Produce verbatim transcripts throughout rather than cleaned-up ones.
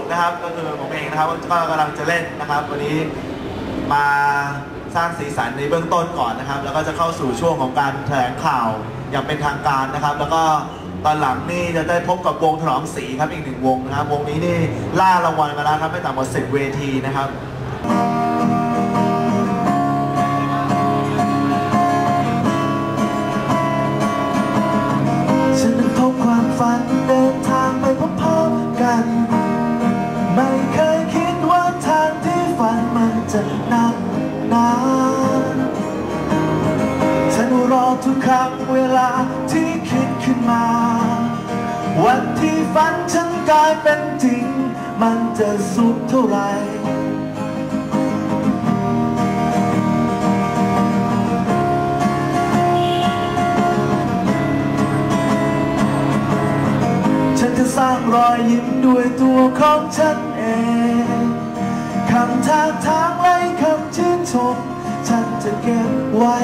นะครับก็คือผมเองนะครับก็กำลังจะเล่นนะครับวันนี้มาสร้างสีสันในเบื้องต้นก่อนนะครับแล้วก็จะเข้าสู่ช่วงของการแถลงข่าวอย่างเป็นทางการนะครับแล้วก็ตอนหลังนี่จะได้พบกับวงถนอมศรีครับอีกหนึ่งวงนะครับวงนี้นี่ล่ารางวัลมาแล้วครับไม่ต่ำกว่าสิบเวทีนะครับฉันนั้นพบความฝันเดินทางไปพร้อมๆกันไม่เคยคิดว่าทางที่ฝันมันจะนักหนาฉันรอทุกครั้งเวลาที่คิดขึ้นมาวันที่ฝันฉันกลายเป็นจริงมันจะสุขเท่าไหร่ฉันจะสร้างรอยยิ้มด้วยตัวของฉันเองคำทักทางและคำชื่นชมฉันจะเก็บไว้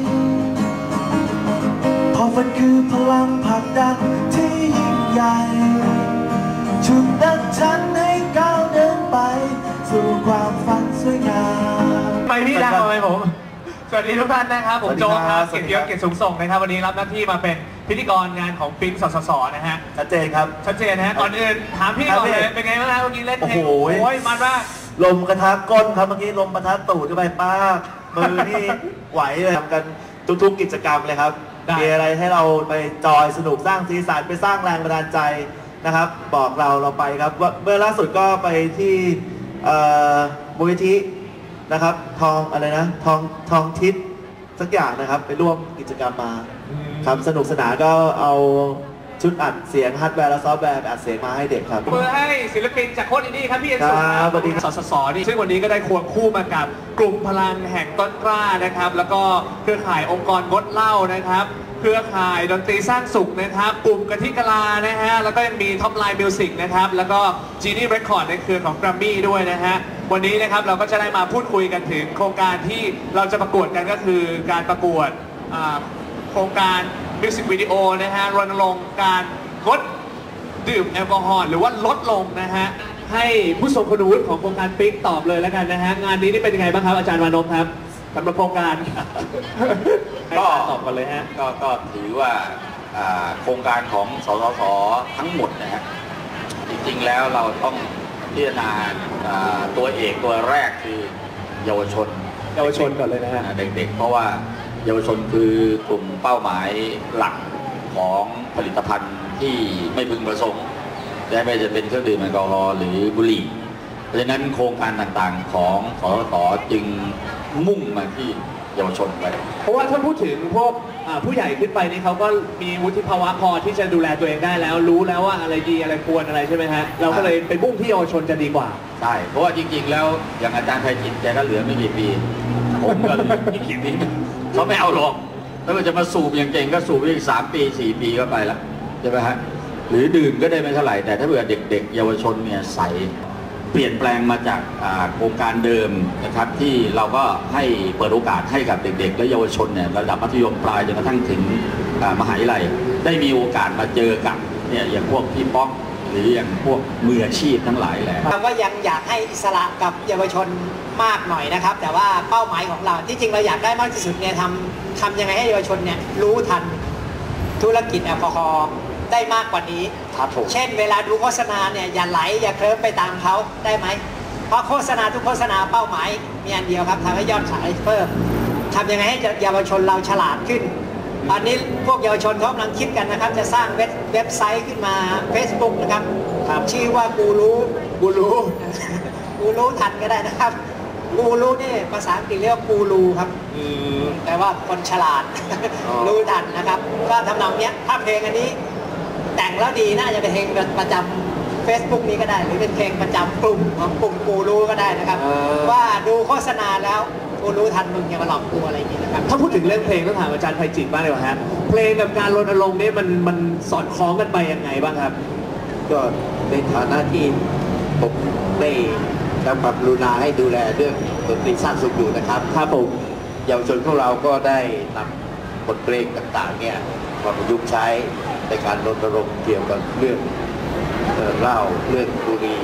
เพราะฝันคือพลังผลักดันที่ยิ่งใหญ่ฉุดดันฉันให้ก้าวเดินไปสู่ความฝันสวยงามไปพี่ดังทำไมผมสวัสดีทุกท่านนะครับผมโจครับเกียรติยศเกียรติสูงส่งนะครับวันนี้รับหน้าที่มาเป็นพิธีกรงานของปิ๊งสสสนะฮะชัดเจนครับชัดเจนนะฮะก่อนอื่นถามพี่ก่อนเลยเป็นไงบ้างครับเมื่อกี้เล่นเพลงโอ้ยมันมากลมกระทะก้นครับเมื่อกี้ลมกระทะตูดเข้าไปป้ามือนี่ไหวเลยทำกันทุกๆกิจกรรมเลยครับมีอะไรให้เราไปจอยสนุกสร้างสีสันไปสร้างแรงบันดาลใจนะครับบอกเราเราไปครับเมื่อล่าสุดก็ไปที่มูลนิธินะครับทองอะไรนะทองทองทิศสักอย่างนะครับไปร่วมกิจกรรมมาครับสนุกสนานก็เอาชุดอัดเสียงฮาร์ดแวร์และซอฟต์แวร์อัดเสียงมาให้เด็กครับเพื่อให้ศิลปินจากโคตรอินดี้ครับพี่เอ็นสุครับสวัสดีสสสนี่ซึ่งวันนี้ก็ได้ควงคู่มากับกลุ่มพลังแห่งต้นกล้านะครับแล้วก็เครือข่ายองค์กรงดเหล้านะครับเครือข่ายดนตรีสร้างสุขนะครับกลุ่มกะทิกะลานะฮะแล้วก็ยังมีท็อปไลน์มิวสิกนะครับแล้วก็จีนี่เรคคอร์ดในเครือของแกรมมี่ด้วยนะฮะวันนี้นะครับเราก็จะได้มาพูดคุยกันถึงโครงการที่เราจะประกวดกันก็คือการประกวดโครงการมิวสิกวิดีโอนะฮะรณรงค์การงดดื่มแอลกอฮอล์หรือว่าลดลงนะฮะให้ผู้ทรงคุณวุฒิของโครงการปิ๊กตอบเลยแล้วกันนะฮะงานนี้นี่เป็นยังไงบ้างครับอาจารย์วานพครับสำหรับโครงการก็ตอบกันเลยฮะก็ก็ถือว่าโครงการของสสสทั้งหมดนะฮะจริงๆแล้วเราต้องพิจารณาตัวเอกตัวแรกคือเยาวชนเยาวชนก่อนเลยนะฮะเด็กๆเพราะว่าเยาวชนคือกลุ่มเป้าหมายหลักของผลิตภัณฑ์ที่ไม่พึงประสงค์และไม่จะเป็นเครื่องดื่มแอลกอฮอล์หรือบุหรี่เพราะฉะนั้นโครงการต่างๆของสสสจึงมุ่งมาที่เยาวชนไปเพราะว่าถ้าพูดถึงพวกผู้ใหญ่ขึ้นไปนี่เขาก็มีวุฒิภาวะพอที่จะดูแลตัวเองได้แล้วรู้แล้วว่าอะไรดีอะไรควรอะไรใช่ไหมฮะเราก็เลยไปมุ่งที่เยาวชนจะดีกว่าใช่เพราะว่าจริงๆแล้วอย่างอาจารย์ไพจิตแกก็เหลือไม่กี่ปีผมก็เหลืออีกกี่ปีเขาไม่เอาหรอกถ้ามันจะมาสูบอย่างเก่งก็สูบอีกสามปีสี่ปีก็ไปแล้วใช่ไหมฮะหรือดื่มก็ได้ไม่เท่าไหร่แต่ถ้าเผื่อเด็กๆเยาวชนเนี่ยใสเปลี่ยนแปลงมาจากโครงการเดิมนะครับที่เราก็ให้เปิดโอกาสให้กับเด็กๆและเยาวชนเนี่ยระดับมัธยมปลายจนกระทั่งถึงมหาวิทยาลัยได้มีโอกาสมาเจอกับเนี่ยอย่างพวกพี่ป๊อกหรืออย่างพวกมืออาชีพทั้งหลายแหละว่ายังอยากให้อิสระกับเยาวชนมากหน่อยนะครับแต่ว่าเป้าหมายของเราที่จริงเราอยากได้มากที่สุดเนี่ยทำทำยังไงให้เยาวชนเนี่ยรู้ทันธุรกิจแอลกอฮอล์ได้มากกว่านี้เช่นเวลาดูโฆษณาเนี่ยอย่าไหลอย่าเคลิ้มไปตามเขาได้ไหมเพราะโฆษณาทุกโฆษณาเป้าหมายมีอันเดียวครับทำให้ยอดขายเพิ่มทำยังไงให้เยาวชนเราฉลาดขึ้นตอนนี้พวกเยาวชนเขากำลังคิดกันนะครับจะสร้างเว็บเว็บไซต์ขึ้นมา Facebook นะครับชื่อว่ากูรู้กูรู้กูรู้ทันก็ได้นะครับกูรู้นี่ภาษาอังกฤษเรียกว่ากูรูครับแปลว่าคนฉลาดรู้ทันนะครับก็ทำนองเนี้ยถ้าเพลงอันนี้แต่งแล้วดีน่าจะเป็นเพลงประจำ Facebook นี้ก็ได้หรือเป็นเพลงประจำกลุ่มของกลุ่มกูรู้ก็ได้นะครับว่าดูโฆษณาแล้วกูรู้ทันมึงอย่ามาหลอกกูอะไรอย่างนี้นะครับถ้าพูดถึงเรื่องเพลงต้องถามอาจารย์ไพจิตบ้างเลยว่าฮะเพลงกับการรณรงค์นี่มันมันสอดคล้องกันไปยังไงบ้างครับก็ในฐานะที่ผมได้รับความกรุณาให้ดูแลเรื่องดนตรีสร้างสุขอยู่นะครับครับผมเยาวชนของเราก็ได้นำบทเพลงต่างๆเนี่ยมาประยุกต์ใช้ในการรณรงค์เกี่ยวกับเรื่องเหล้าเรื่องบุหรี่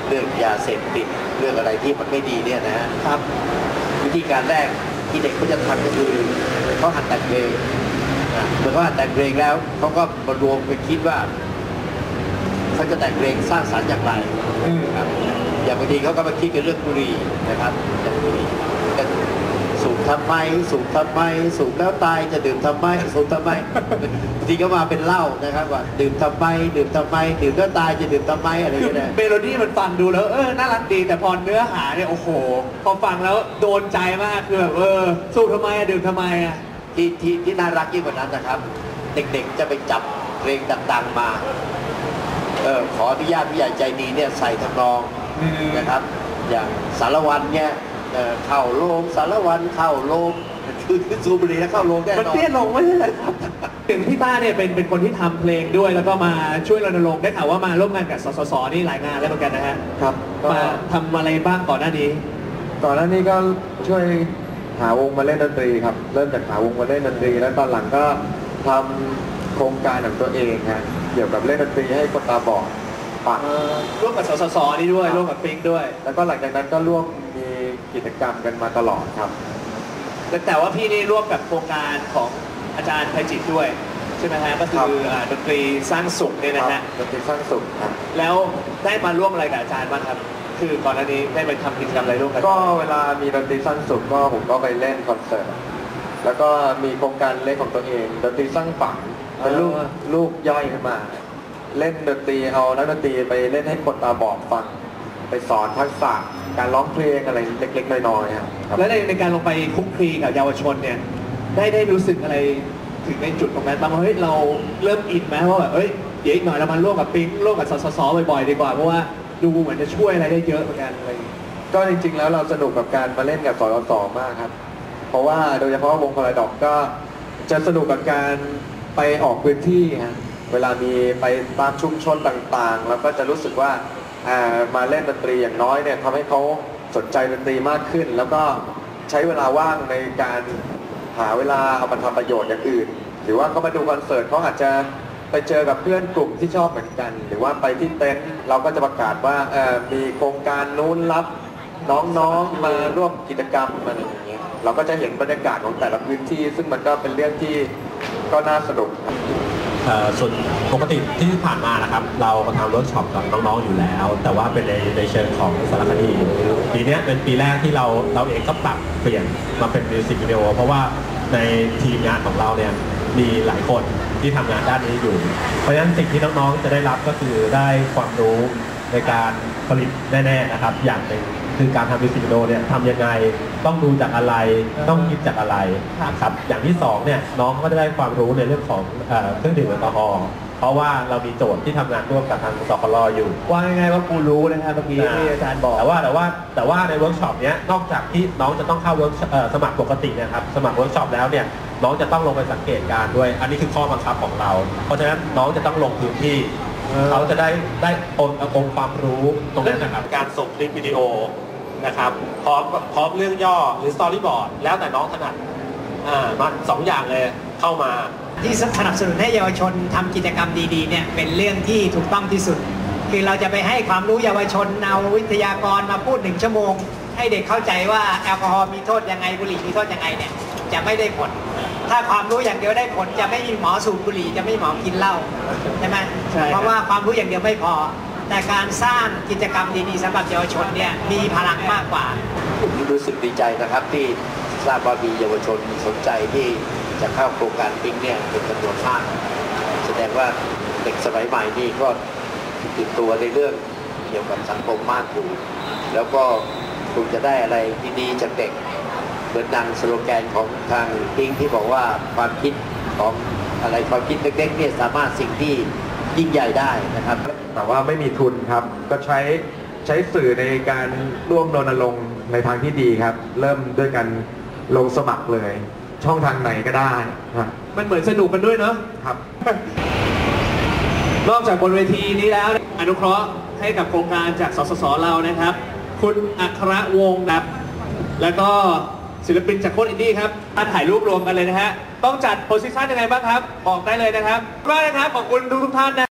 เรื่องยาเสพติดเรื่องอะไรที่มันไม่ดีเนี่ยนะฮะครับวิธีการแรกที่เด็กเขาจะทำก็คือเขาหัดแต่งเพลงอ่ะเมื่อเขาหัดแต่งเพลงแล้วเขาก็มารวมไปคิดว่าเขาจะแต่งเพลงสร้างสรรค์อย่างไรครับอย่างบางทีเขาก็มาคิดกันเรื่องบุหรี่นะครับอย่างบุหรี่ก็สูบทำไมสูบทำไมสูบแล้วตายจะดื่มทำไมสูบทำไมบางทีก็มาเป็นเหล้านะครับว่าดื่มทำไมดื่มทำไมดื่มแล้วตายจะดื่มทำไมอะไรอย่างเงี้ยเมโลดี้มันฟังดูแล้วเออน่ารักดีแต่พอเนื้อหาเนี่ยโอ้โหพอฟังแล้วโดนใจมากคือแบบเออสู้ทำไมอะดื่มทำไมอะที่ที่ที่น่ารักยิ่งกว่านั้นนะครับ เด็กๆจะไปจับเพลงดังๆมาเออขออนุญาตผู้ใหญ่ใจดีเนี่ยใส่ทำนองนะครับ อย่างสารวันเนี่ยเอ่อเข้าโรงสารวันเข้าโรงคือคือสูบบุหรี่แล้วเข้าโรงแน่นอนมันเตี้ยลงไม่ใช่เหรอครับถึงพี่ต้าเนี่ยเป็นเป็นคนที่ทำเพลงด้วยแล้วก็มาช่วยรณรงค์ได้ข่าวว่ามาร่วมงานกับสสสนี่หลายงานแล้วเหมือนกันนะฮะครับก็มาทำอะไรบ้างก่อนหน้านี้ก่อนหน้านี้ก็ช่วยหาวงมาเล่นดนตรีครับ เริ่มจากหาวงมาเล่นดนตรี แล้วตอนหลังก็ทำโครงการของตัวเองฮะเกี่ยวกับเล่นดนตรีให้คนตาบอดฟังร่วมกับสสสนี่ด้วยร่วมกับฟิงด้วยแล้วก็หลังจากนั้นก็ร่วมมีกิจกรรมกันมาตลอดครับแต่แต่ว่าพี่นี่ร่วมกับโครงการของอาจารย์ไพจิตรด้วยใช่ไหมฮะก็คืครัอบ อ่าดนตรีสร้างสุขเนี่ยนะฮะดนตรีสร้างสุขครับแล้วได้มาร่วมอะไรกับอาจารย์บ้างครับ คือก่อนหน้านี้ได้ไปทำกิจกรรมอะไรร่วมกันก็เวลามีดนตรีสร้างสุขก็ผมก็ไปเล่นคอนเสิร์ต แล้วก็มีโครงการเล่นของตัวเองดนตรีสร้างฝันเป็นลูกลูกย่อยขึ้นมา เล่นดนตรีเอานักดนตรีไปเล่นให้คนตาบอดฟัง ไปสอนทักษะการร้องเพลงอะไรเล็กๆน้อยๆครับแล้วในในการลงไปคลุกคลีกับเยาวชนเนี่ยได้ได้รู้สึกอะไรถึงในจุดตรงนั้นบ้างว่าเฮ้ยเราเริ่มอินไหมว่าแบบเฮ้ยเดี๋ยวอีกหน่อยเรามาร่วมกับปิงร่วมกับสสสบ่อยๆดีกว่าเพราะว่าดูเหมือนจะช่วยอะไรได้เยอะเหมือนกันอะไรอย่างเงี้ยก็จริงๆแล้วเราสนุกกับการมาเล่นกับสสสมากครับ เพราะว่าโดยเฉพาะวงพาราดอกก็จะสนุกกับการไปออกพื้นที่ฮะเวลามีไปตามชุมชนต่างๆ แล้วก็จะรู้สึกว่าอ่ามาเล่นดนตรีอย่างน้อยเนี่ยทำให้เขาสนใจดนตรีมากขึ้น แล้วก็ใช้เวลาว่างในการหาเวลาเอามาทำประโยชน์อย่างอื่น หรือว่าเขามาดูคอนเสิร์ตเขาอาจจะไปเจอกับเพื่อนกลุ่มที่ชอบเหมือนกัน หรือว่าไปที่เต็นท์เราก็จะประกาศว่าเอ่อมีโครงการนู้นรับน้องๆมาร่วมกิจกรรมอะไรอย่างเงี้ยเราก็จะเห็นบรรยากาศของแต่ละพื้นที่ ซึ่งมันก็เป็นเรื่องที่ก็น่าสนุกเอ่อส่วนปกติที่ผ่านมานะครับเราทำเวิร์กช็อปกับน้องๆอยู่แล้ว แต่ว่าเป็นในในเชิงของสารคดีปีนี้เป็นปีแรกที่เราเราเองก็ปรับเปลี่ยนมาเป็นมิวสิกวิดีโอเพราะว่าในทีมงานของเราเนี่ยมีหลายคนที่ทำงานด้านนี้อยู่ เพราะฉะนั้นสิ่งที่น้องๆจะได้รับก็คือได้ความรู้ในการผลิตแน่ๆนะครับอย่างหนึ่งคือการทำมิวสิกวิดีโอเนี่ยทำยังไงต้องดูจากอะไรต้องคิดจากอะไรครับอย่างที่สองเนี่ยน้องก็จะได้ความรู้ในเรื่องของเอ่อเครื่องดื่มแอลกอฮอล์เพราะว่าเรามีโจทย์ที่ทำงานร่วมกับทางสคลอยู่ว่าง่ายๆว่ากูรู้นะครับเมื่อกี้ที่อาจารย์บอกแต่ว่าแต่ว่าแต่ว่าในเวิร์กช็อปเนี้ยนอกจากที่น้องจะต้องเข้าเวิร์กเอ่อสมัครปกติเนะครับสมัครเวิร์กช็อปแล้วเนี่ยน้องจะต้องลงไปสังเกตการณ์ด้วย อันนี้คือข้อบังคับของเรา เพราะฉะนั้นน้องจะต้องลงพื้นที่เขาจะได้ได้องค์องค์ความรู้ตรงนั้นนะครับการส่งคลิปวิดีโอนะครับพร้อมพร้อมเรื่องย่อหรือสตอรี่บอร์ดแล้วแต่น้องถนัดอ่ามาสองอย่างเลยเข้ามาที่สนับสนุนให้เยาวชนทำกิจกรรมดีๆเนี่ยเป็นเรื่องที่ถูกต้องที่สุด คือเราจะไปให้ความรู้เยาวชนเอาวิทยากรมาพูดหนึ่งชั่วโมง ให้เด็กเข้าใจว่าแอลกอฮอล์มีโทษยังไงบุหรี่มีโทษยังไงเนี่ยจะไม่ได้ผล ถ้าความรู้อย่างเดียวได้ผลจะไม่มีหมอสูบบุหรี่จะไม่มีหมอกินเหล้าใช่ไหมใช่ครับเพราะว่าความรู้อย่างเดียวไม่พอ แต่การสร้างกิจกรรมดีๆสำหรับเยาวชนเนี่ยมีพลังมากกว่าผมรู้สึกดีใจนะครับที่ทราบว่ามีเยาวชนสนใจที่จะเข้าโครงการปิ๊งเนี่ยเป็นจำนวนมากแสดงว่าเด็กสมัยใหม่นี่ก็ตื่นตัวในเรื่องเกี่ยวกับสังคมมากอยู่แล้วก็คงจะได้อะไรดีๆจากเด็กเหมือนดังสโลแกนของทางปิ๊งที่บอกว่าความคิดของอะไรความคิดเล็กๆเนี่ยสามารถสิ่งที่ยิ่งใหญ่ได้นะครับแต่ว่าไม่มีทุนครับ ก็ใช้ใช้สื่อในการร่วมรณรงค์ในทางที่ดีครับ เริ่มด้วยการลงสมัครเลย ช่องทางไหนก็ได้ครับมันเหมือนสนุกกันด้วยเนาะครับนอกจากบนเวทีนี้แล้วอนุเคราะห์ให้กับโครงการจากสสสเรานะครับ คุณอัครวงศ์ครับแล้วก็ศิลปินจากโคตรอินดี้ครับมาถ่ายรูปรวมกันเลยนะฮะต้องจัดโพสิชันยังไงบ้างครับบอกได้เลยนะครับก็นะครับขอบคุณทุกทุกๆท่านนะ